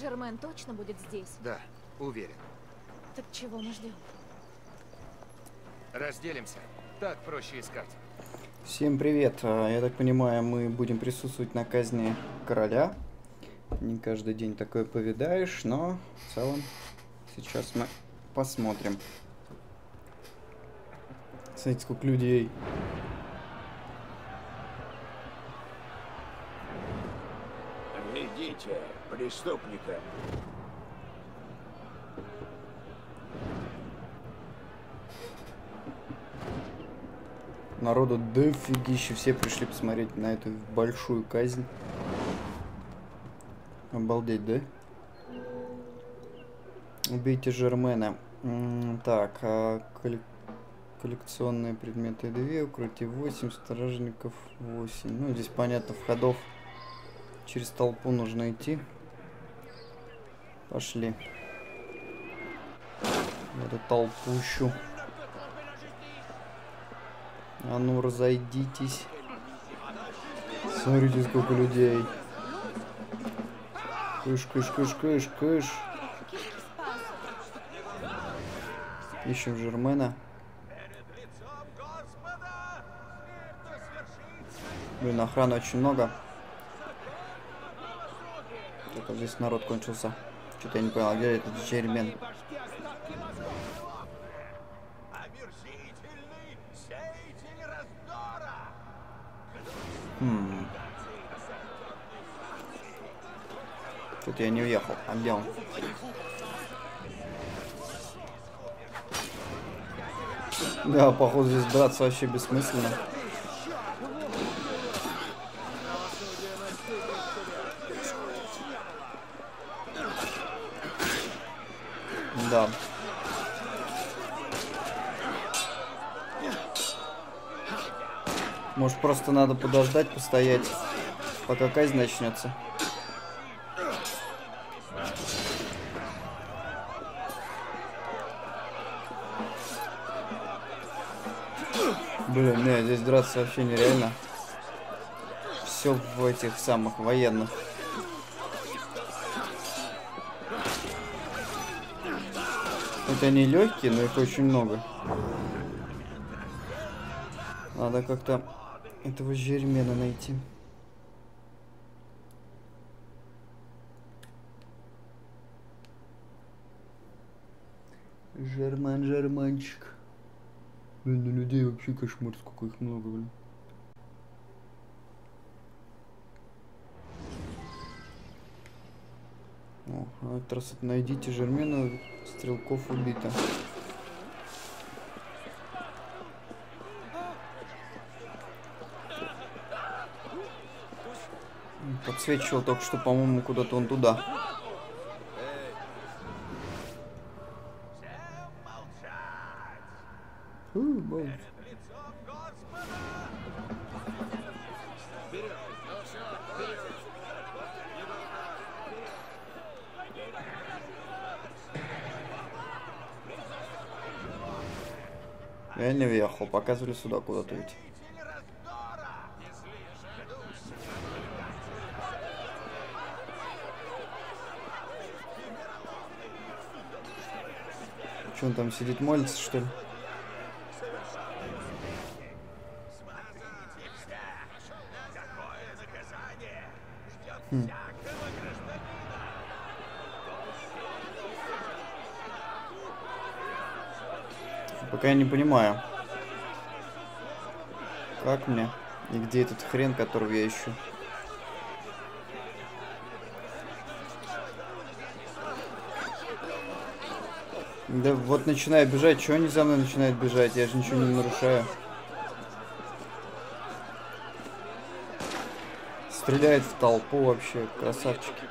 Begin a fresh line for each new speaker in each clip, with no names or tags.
Жермен точно будет здесь?
Да, уверен.
Так чего мы ждем?
Разделимся. Так проще искать.
Всем привет. Я так понимаю, мы будем присутствовать на казни короля. Не каждый день такое повидаешь, но в целом сейчас мы посмотрим. Смотрите, сколько людей.
Ведите преступника.
Народу дофигища. Все пришли посмотреть на эту большую казнь. Обалдеть, да? Убейте Жермена. Так, коллекционные предметы 2, укрытие 8, стражников 8. Ну, здесь понятно, входов через толпу нужно идти. Пошли. В эту толпущу. А ну, разойдитесь. Смотрите, сколько людей. Кыш, кыш, кыш, кыш, кыш. Ищем Жермена. Блин, охраны очень много. Только здесь народ кончился. Что-то я не понял, где этот Жермен? Что-то я не уехал. А где он? Да, походу здесь драться вообще бессмысленно. Да. Может, просто надо подождать, постоять, пока казнь начнется. Блин, нет, здесь драться вообще нереально. Все в этих самых военных. Это они легкие, но их очень много. Надо как-то этого Жермена найти. Жерманчик. Блин, ну людей вообще кошмар, сколько их много, блин. О, а этот раз найдите Жермена, стрелков убито. Подсвечивал только что, по-моему, куда-то он туда. Я не въехал, показывали сюда куда-то идти. Что он там сидит, молится, что ли? Пока я не понимаю, как мне и где этот хрен, которого я ищу. Да вот начинаю бежать, чего они за мной начинают бежать? Я же ничего не нарушаю. Стреляет в толпу вообще, красавчики.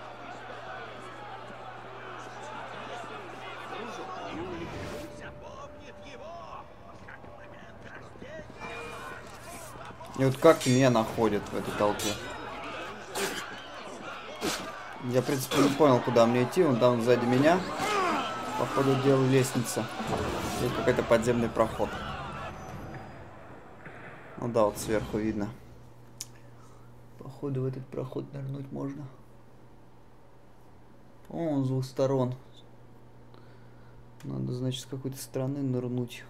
И вот как меня находят в этой толпе? Я, в принципе, не понял, куда мне идти. Он там сзади меня. Походу, дела лестница. Здесь какой-то подземный проход. Ну да, вот сверху видно. Походу, в этот проход нырнуть можно. О, он с двух сторон. Надо, значит, с какой-то стороны нырнуть.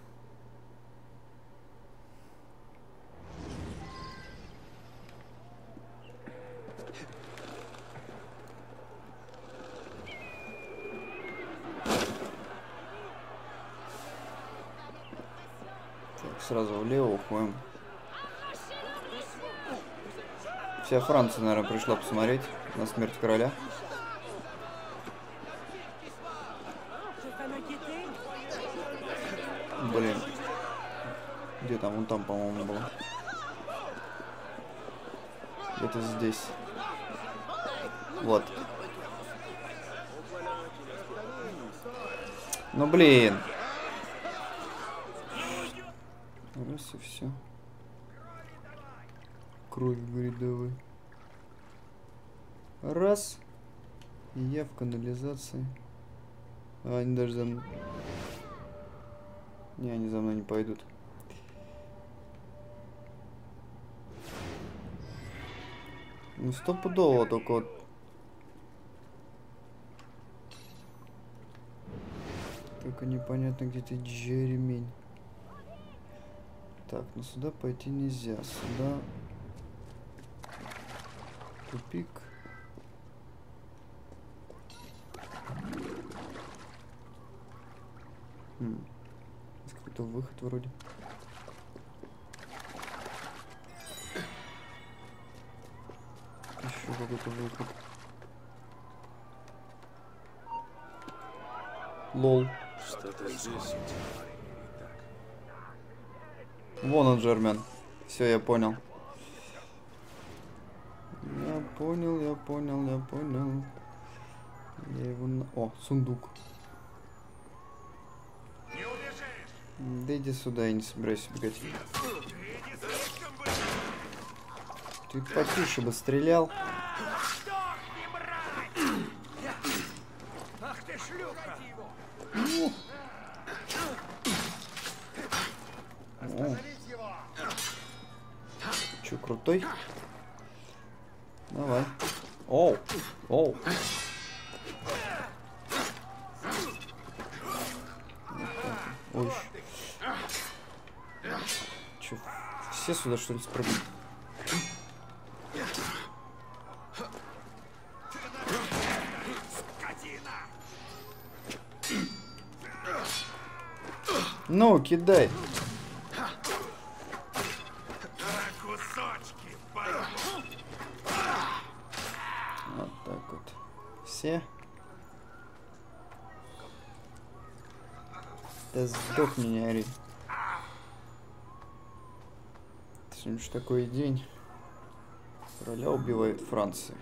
Так, сразу влево уходим. Вся Франция, наверное, пришла посмотреть на смерть короля. Блин. Где там? Вон там, по-моему, было. Где-то здесь. Вот. Ну, блин. Раз и все. Кровь говорит, давай. Раз. И я в канализации. А, они даже за мной. Не, они за мной не пойдут. Ну, стопудово, только вот. Только непонятно, где ты ремень. Так, ну сюда пойти нельзя. Сюда тупик. Есть какой-то выход вроде. Еще какой-то выход. Лол.
Что-то здесь.
Вон он, Жермен. Все, я понял. Я понял. Я его... О, сундук. Да иди сюда, я не собираюсь бегать. Ты потише бы стрелял.
Ах ты шлюха!
О. Че, крутой? Давай. Оу. Оу. Ой. Че, все сюда что ли спрыгнули? Ну, кидай. Вот так вот. Все. Да сдохни, не ори. Сегодня ж такой день. Короля убивает Франция.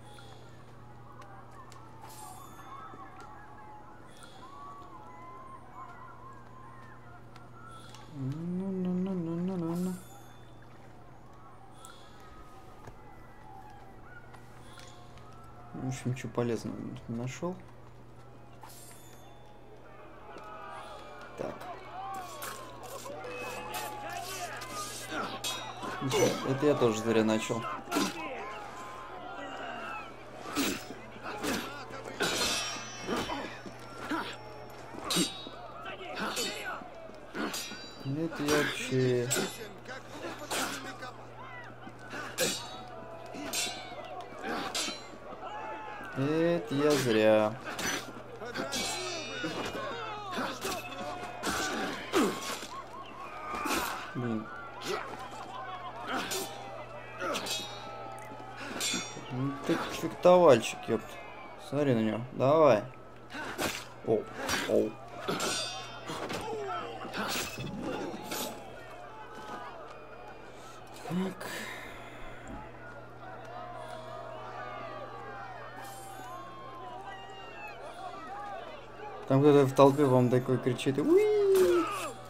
Ну. В общем, ничего полезного не нашел. Так. Это я тоже зря начал. Это я вообще... Это я зря. Блин. Ну ты фехтовальщик, ёпт. Смотри на него. Давай. Оу. Оу. Так. Там кто-то в толпе вам такой кричит. Уи!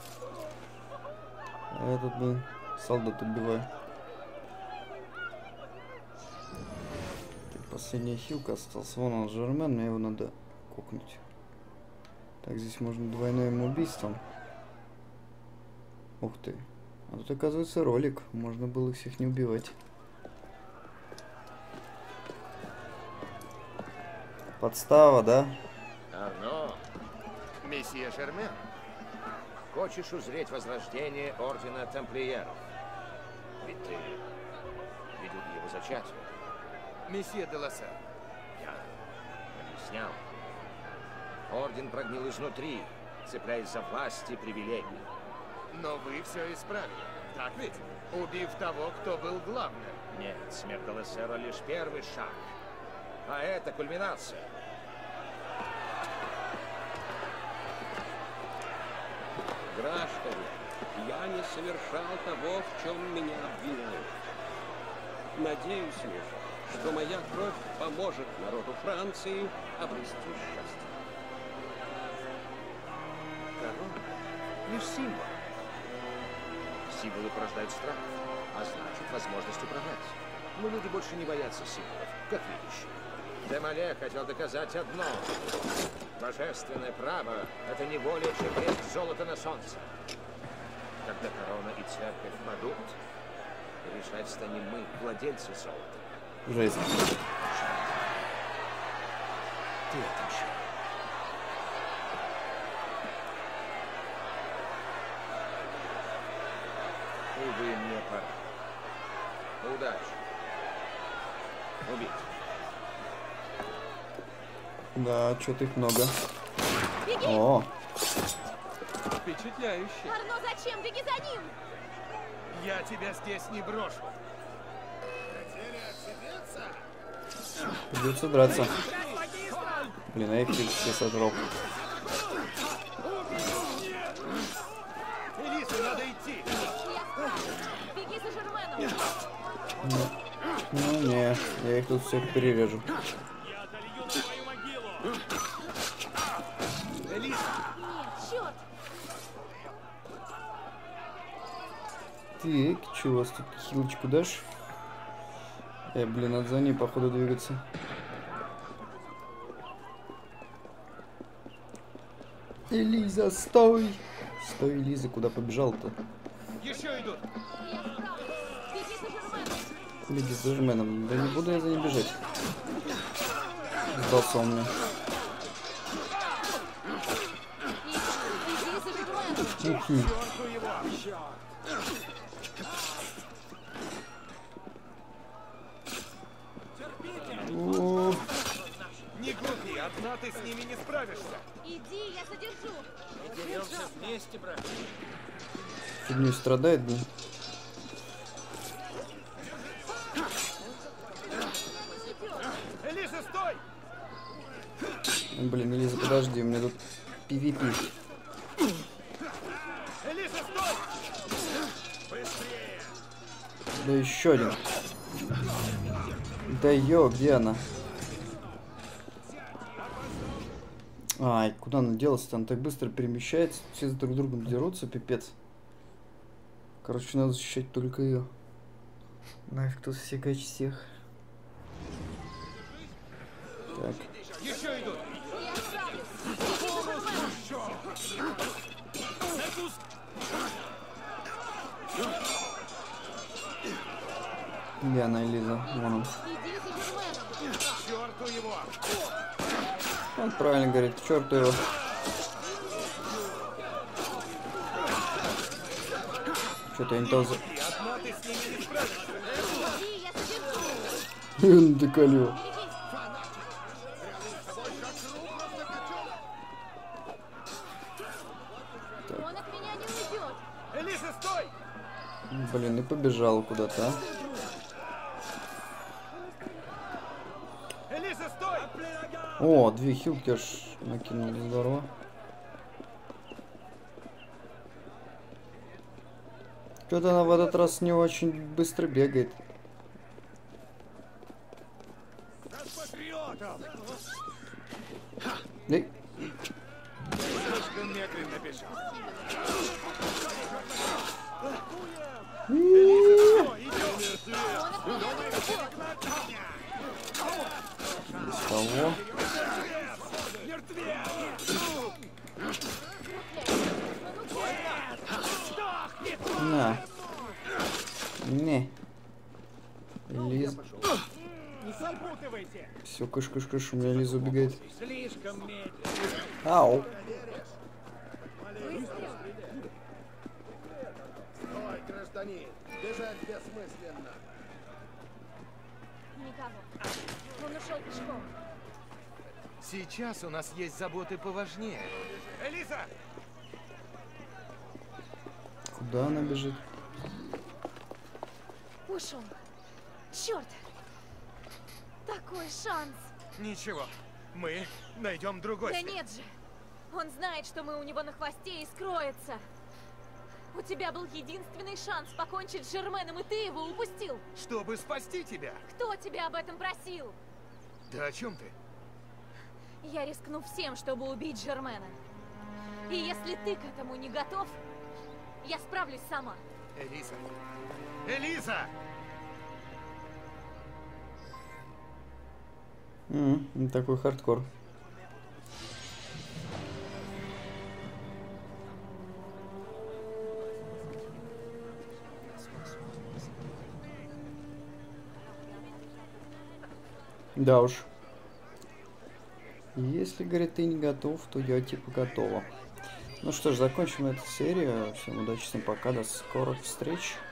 А я тут, блин, солдат убиваю. Так, последняя хилка осталась. Вон он, Жермен, мне его надо кокнуть. Так, здесь можно двойным убийством. Ух ты. А тут, оказывается, ролик. Можно было их всех не убивать. Подстава, да?
Арно,
Месье Жермен.
хочешь узреть возрождение Ордена Тамплиеров? Ведь ты ведут его зачатие.
Месье де Лассер.
Я объяснял. Орден прогнил изнутри, цепляясь за власть и привилегии.
Но вы все исправили. Так ведь? Убив того, кто был главным.
Нет, смерть Делассера лишь первый шаг. А это кульминация.
Граждане, я не совершал того, в чем меня обвиняют. Надеюсь лишь, что моя кровь поможет народу Франции обрести счастье.
Корона лишь символ. Символы порождают страх, а значит возможность управлять. Но люди больше не боятся символов, как видишь. Демоле хотел доказать одно. Божественное право — это не более, чем блеск золота на солнце. Когда корона и церковь падут, решать станем мы, владельцы золота.
Жесть.
Ты отвечай. Увы, мне пора. Удачи. Убить.
Да, что-то их много.
Беги!
О,
Впечатляюще.
Арно, зачем? Беги за ним!
Я тебя здесь не брошу.
придется драться. Блин, а я их все сожрал.
Элиса, надо идти.
Я справлюсь. Беги за Жерменом!
Ну не, я их тут всех перережу.
Элиса,
Нет, черт!
Так, что у вас тут хилочку дашь? Блин, надо за ней, походу, двигаться. Элиза, стой! Стой, Элиза, куда побежал-то?
еще идут.
Я справлюсь. Беги за Жерменом!
Беги за Жерменом. Да не буду я за ним бежать. Сдался он мне.
Беги за Жерменом!
Ухи.
Черту его.
О,
Не глупи, одна ты с ними не справишься.
Иди, я задержу!
Деремся вместе, брат.
фигней страдает, блин.
Элиса, стой!
Блин, Элиза, подожди, у меня тут PvP.
Элиса, стой!
Да еще один. Да ё, где она? Ай, куда она делась-то? Она так быстро перемещается. Все с друг другом дерутся, пипец. Короче, надо защищать только ее. Нафиг тут всякать всех. Так.
Еще идут.
Я справлюсь! Беги за Жерменом!
Где она, Элиза? Вон он.
Иди за Жерменом!
Черту его.
Он правильно говорит, к черту его. Что-то я не то за...
И одна ты с ними не справишься.
Иди, я задержу!
Доколю.
Он от меня не уйдет!
Элиса, стой!
Блин, и побежал куда-то, а?
Элиса, стой!
О, 2 хилки аж накинули, здорово. Что-то она в этот раз не очень быстро бегает. Эй,
Слишком медленно бежал.
без того. На. Не. Лиз.
Запутывайте!
Все, кыш, у меня Лиза убегает.
Слишком медленно.
Ау.
Ой, гражданин, бежать бессмысленно.
Никого. Он ушел пешком.
Сейчас у нас есть заботы поважнее. Элиза!
Куда она бежит?
Ушел. Черт! Такой шанс.
Ничего, мы найдем другой
Да
след.
нет же. Он знает, что мы у него на хвосте и скроется. У тебя был единственный шанс покончить с Жерменом, и ты его упустил.
Чтобы спасти тебя.
Кто тебя об этом просил?
Да о чем ты?
Я рискну всем, чтобы убить Жермена. И если ты к этому не готов, я справлюсь сама.
Элиза! Элиза!
Такой хардкор. Да уж. Если, говорит, ты не готов, то я типа готова. Ну что ж, закончим эту серию. Всем удачи, всем пока, до скорых встреч.